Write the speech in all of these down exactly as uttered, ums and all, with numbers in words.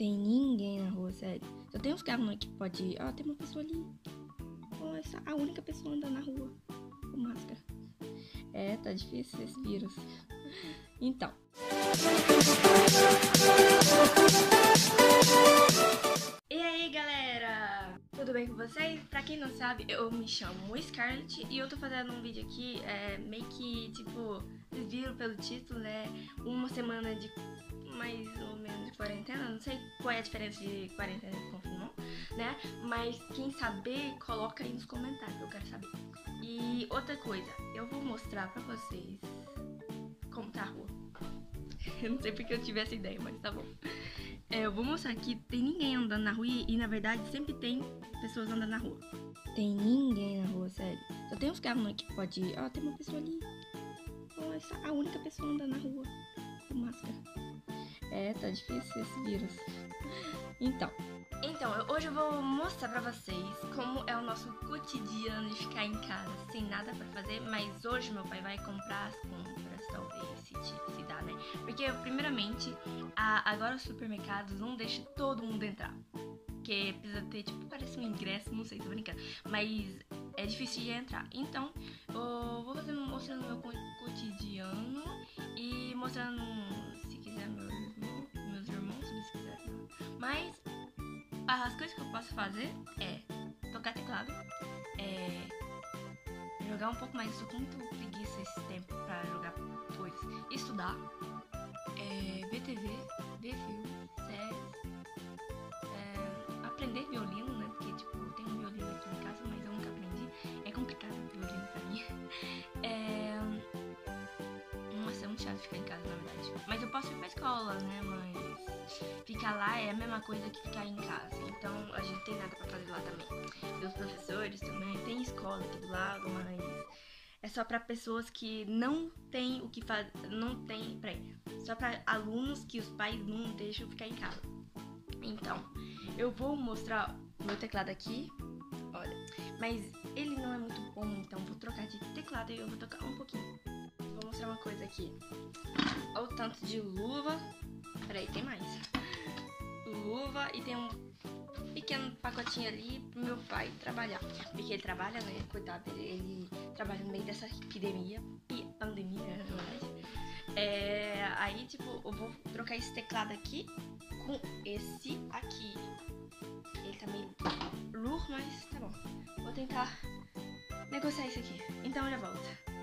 tem ninguém na rua, sério. Só tem uns carros que pode ir. Ó, tem uma pessoa ali. Ó, essa a única pessoa andando na rua com máscara. É, tá difícil esse vírus. Então. E aí, galera? Tudo bem com vocês? Pra quem não sabe, eu me chamo Scarlett e eu tô fazendo um vídeo aqui, é, meio que, tipo, vocês viram pelo título, né? Uma semana de mais ou menos de quarentena, não sei qual é a diferença de quarentena e confinamento, né? Mas quem saber, coloca aí nos comentários, eu quero saber. E outra coisa, eu vou mostrar pra vocês como tá a rua. Eu não sei porque eu tive essa ideia, mas tá bom. É, eu vou mostrar que tem ninguém andando na rua e, e, na verdade, sempre tem pessoas andando na rua. Tem ninguém na rua, sério. Só tem uns carros que pode ir. Ó, tem uma pessoa ali. Ó, essa a única pessoa andando na rua com máscara. É, tá difícil esse vírus. Então. Então, eu, hoje eu vou mostrar pra vocês como é o nosso cotidiano de ficar em casa sem nada pra fazer. Mas hoje meu pai vai comprar as compras, talvez, se, se dá, né? Porque, primeiramente, a, agora os supermercados não deixam todo mundo entrar. Porque precisa ter, tipo, parece um ingresso, não sei, tô brincando. Mas é difícil de entrar. Então, eu vou fazer, mostrando meu cotidiano e mostrando, se quiser, meu irmão, meus irmãos, se quiser. Mas as coisas que eu posso fazer é tocar teclado, é jogar um pouco mais. Eu tô com muito preguiça esse tempo pra jogar coisas. Estudar, é, ver T V, ver filme, séries, é, aprender violino, né? Porque, tipo, tem um violino aqui em casa, mas eu nunca aprendi. É complicado o violino pra mim. É... Nossa, é muito chato ficar em casa, na verdade. Mas eu posso ir pra escola, né? Mas ficar lá é a mesma coisa que ficar em casa. Então, a gente tem nada pra fazer lá também. E os professores também. Tem escola aqui do lado, mas é só pra pessoas que não tem o que fazer. Não tem. Peraí. Só pra alunos que os pais não deixam ficar em casa. Então, eu vou mostrar meu teclado aqui. Olha. Mas ele não é muito bom, então vou trocar de teclado e eu vou tocar um pouquinho. Vou mostrar uma coisa aqui. Olha o tanto de luva. Peraí, tem mais. Luva e tem um pequeno pacotinho ali pro meu pai trabalhar. Porque ele trabalha, né? Coitado dele, ele trabalha no meio dessa epidemia. Pandemia, na verdade. É, aí, tipo, eu vou trocar esse teclado aqui com esse aqui. Ele tá meio lur, mas tá bom. Vou tentar negociar isso aqui. Então eu já volto.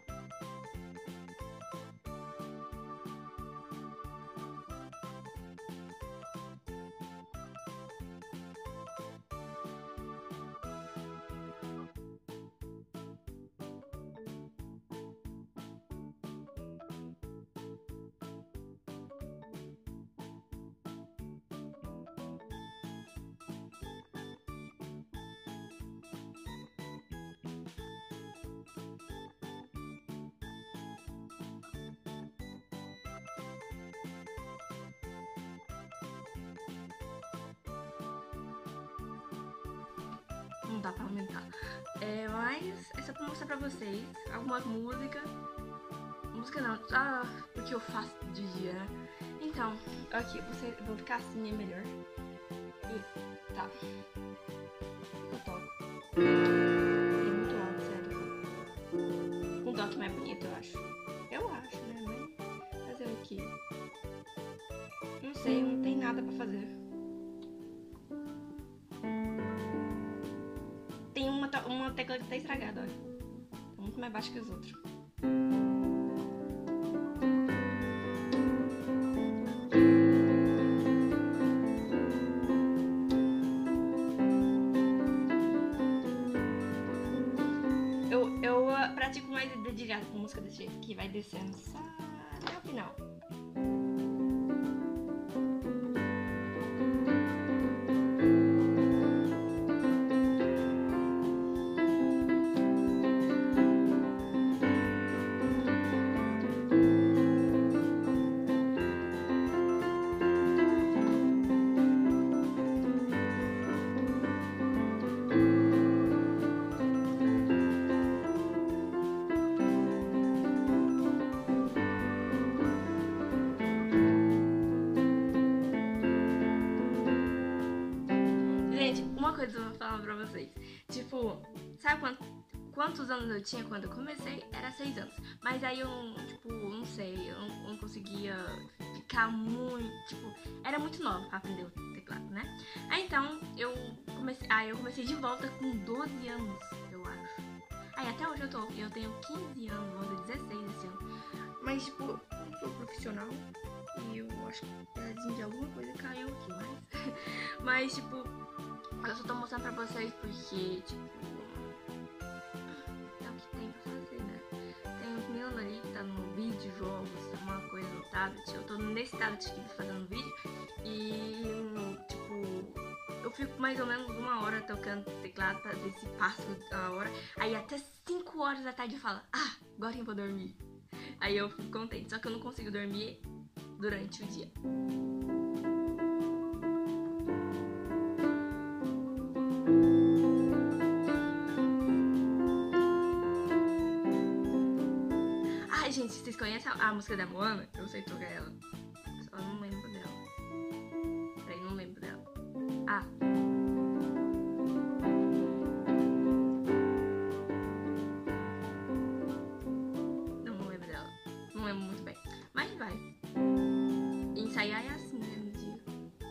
Não dá pra aumentar. É, mas é só pra mostrar pra vocês algumas músicas. Música não, ah, o que eu faço de dia, né? Então, aqui, você, eu vou ficar assim, é melhor. E, tá. Eu toco. É muito alto, sério. Um toque mais bonito, eu acho. Eu acho, né? Mas fazer o quê? Não sei, não tem nada pra fazer. Tem uma, uma tecla que tá estragada, olha. Tá muito mais baixo que os outros. Eu, eu uh, pratico mais dedilhado com música desse jeito, que vai descendo só até o final. coisa que eu vou falar pra vocês. Tipo, sabe quanto, quantos anos eu tinha quando eu comecei? Era seis anos. Mas aí eu, tipo, não sei, eu não, eu não conseguia ficar muito, tipo, era muito nova pra aprender o teclado, né? Aí então, eu comecei, aí eu comecei de volta com doze anos, eu acho. Aí até hoje eu tô, eu tenho quinze anos, vou fazer dezesseis esse ano. Mas, tipo, eu não sou profissional e eu acho que pedazinho de alguma coisa caiu aqui, mas... mas, tipo, eu só tô mostrando pra vocês porque, tipo, é o que tem pra fazer, né? Tem uns meninos ali que tá no vídeo, jogos, uma coisa no tablet. Eu tô nesse tablet aqui fazendo vídeo e, tipo, eu fico mais ou menos uma hora tocando teclado pra ver se passa a hora. Aí até cinco horas da tarde eu falo, ah, agora eu vou dormir. Aí eu fico contente, só que eu não consigo dormir durante o dia. Ai, gente, vocês conhecem a, a música da Moana? Eu sei tocar ela, só não lembro dela. Peraí, não lembro dela. Ah. Não, não lembro dela. Não lembro muito bem. Mas vai. Ensaiar é assim, né, no dia.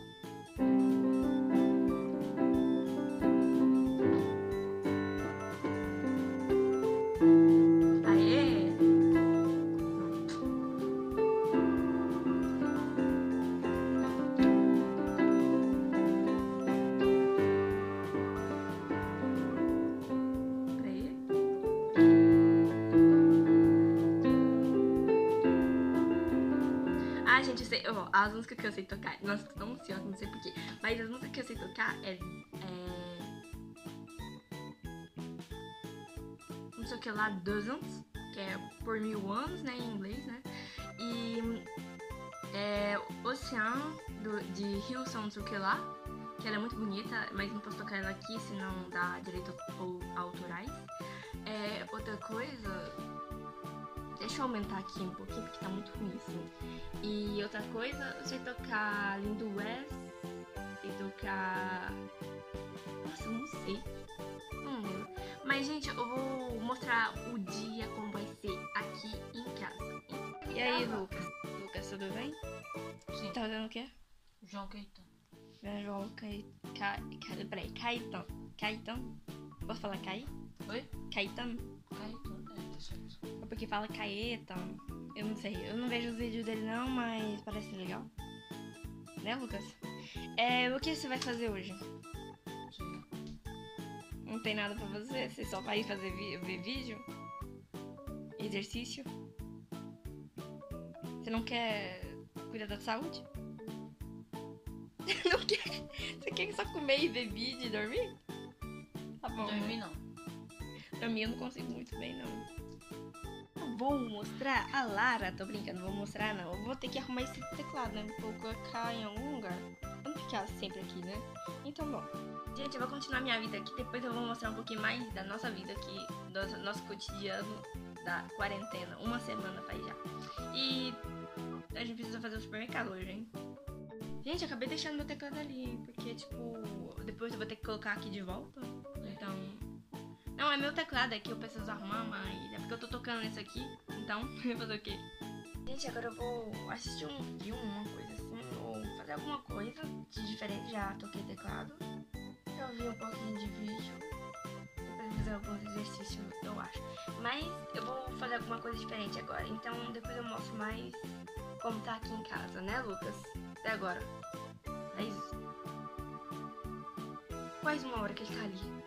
Aê! Peraí. Ah, gente, eu sei, ó, as músicas que eu sei tocar, nossa, tô tão ansiosa, não sei porquê, mas as músicas que eu sei tocar é, é não sei o que lá, Dozens, que é por mil anos, né, em inglês, né, e é Ocean, do, de Hilson, não sei o que lá, que ela é muito bonita, mas não posso tocar ela aqui, senão dá direito autorais. É, outra coisa... Deixa eu aumentar aqui um pouquinho, porque tá muito ruim assim. E outra coisa, eu sei tocar Lindo West, sei tocar... Nossa, eu não sei. Não lembro. Mas, gente, eu vou mostrar o dia como vai ser aqui em casa. E aí, Lucas? Lucas, tudo bem? Sim. Tá fazendo o quê? João Caetano. João Caetano. Ca... Ca... Peraí, Caetano. Caetano? Posso falar Caí? Oi? Caetano? Caetano, é, tá certo. É porque fala Caetano. Eu não sei, eu não vejo os vídeos dele não, mas parece legal. Né, Lucas? É, o que você vai fazer hoje? Sim. Não tem nada pra você? Você só vai fazer vi ver vídeo? Exercício? Você não quer cuidar da saúde? Não quer? Você quer só comer e ver vídeo e dormir? Tá bom. Dormir Né? não. Pra mim eu não consigo muito bem, não. Eu vou mostrar a Lara, tô brincando, vou mostrar não. Eu vou ter que arrumar esse teclado, né? Vou colocar em algum lugar. Pra não ficar sempre aqui, né? Então, bom. Gente, eu vou continuar minha vida aqui. Depois eu vou mostrar um pouquinho mais da nossa vida aqui, do nosso cotidiano da quarentena. Uma semana faz já. E a gente precisa fazer o supermercado hoje, hein? Gente, eu acabei deixando meu teclado ali, hein? Porque, tipo, depois eu vou ter que colocar aqui de volta. Então... Não, é meu teclado, é que eu preciso arrumar, mas é porque eu tô tocando nesse aqui. Então, eu vou fazer o quê? Gente, agora eu vou assistir um filme, uma coisa assim, ou fazer alguma coisa de diferente. Já toquei teclado. Já vi um pouquinho de vídeo. Depois fazer alguns exercícios, eu acho. Mas eu vou fazer alguma coisa diferente agora. Então, depois eu mostro mais como tá aqui em casa, né, Lucas? Até agora. É isso. Quase uma hora que ele tá ali.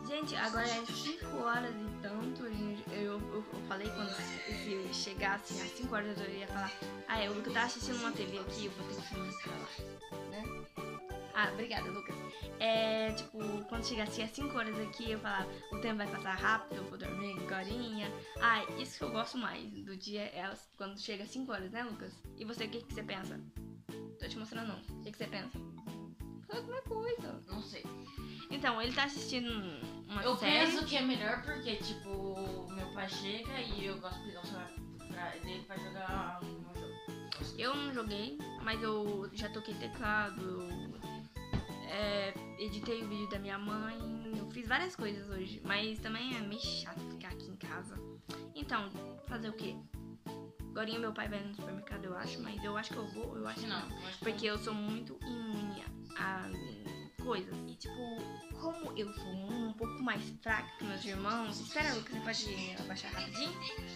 Gente, agora é cinco horas e tanto. Eu, eu, eu falei quando se chegasse às cinco horas eu ia falar: ah, é, o Lucas tá assistindo uma T V aqui, eu vou ter que filmar pra lá, né? Ah, obrigada, Lucas. É, tipo, quando chegasse às cinco horas aqui, eu falava: o tempo vai passar rápido, eu vou dormir agorinha. Ah, isso que eu gosto mais do dia é quando chega às cinco horas, né, Lucas? E você, o que, que você pensa? Tô te mostrando, não. O que, que você pensa? Fala alguma coisa. Não sei. Então, ele tá assistindo uma Eu série. penso que é melhor porque, tipo, meu pai chega e eu gosto de pegar o celular pra, dele pra jogar um jogo. Eu não joguei, mas eu já toquei teclado, eu é, editei o vídeo da minha mãe, eu fiz várias coisas hoje, mas também é meio chato ficar aqui em casa. Então, fazer o quê? Agora meu pai vai no supermercado, eu acho, mas eu acho que eu vou, eu acho que não. Não, eu acho que Porque eu sou muito imune a coisas. E tipo, como eu sou um pouco mais fraca que meus irmãos. Espera, Lucas, você pode abaixar rapidinho?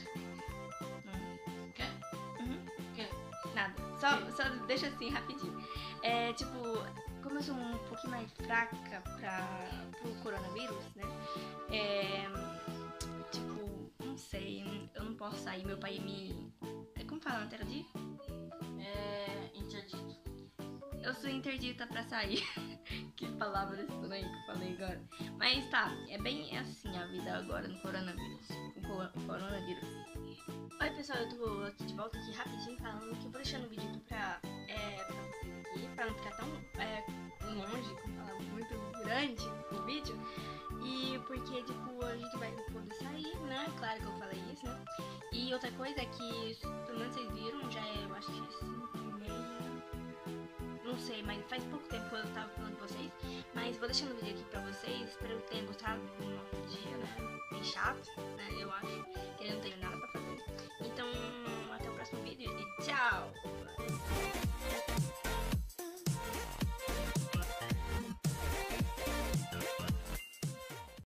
Não. Quer? Uhum. Quer? Nada. Só, só deixa assim rapidinho. É tipo, como eu sou um pouquinho mais fraca pra, pro coronavírus, né? É. Tipo, não sei, eu não posso sair, meu pai me. Como fala na tela de? É. Interdito. Eu sou interdita pra sair. Que palavra estranha que eu falei agora. Mas tá, é bem assim a vida agora no coronavírus. O co- o coronavírus. Oi pessoal, eu tô aqui de volta aqui rapidinho falando que eu vou deixando o vídeo aqui pra, é, pra vocês aqui, pra não ficar tão é, longe, como falar muito grande o vídeo. E porque, tipo, a gente vai poder sair, né? Claro que eu falei isso, né? E outra coisa é que, pelo menos vocês viram, já é, eu acho que é cinco e meia. Não sei, mas faz pouco tempo que eu tava falando com vocês. Mas vou deixando o vídeo aqui pra vocês. Espero que tenham gostado do nosso dia, né? Bem chato, né? Eu acho.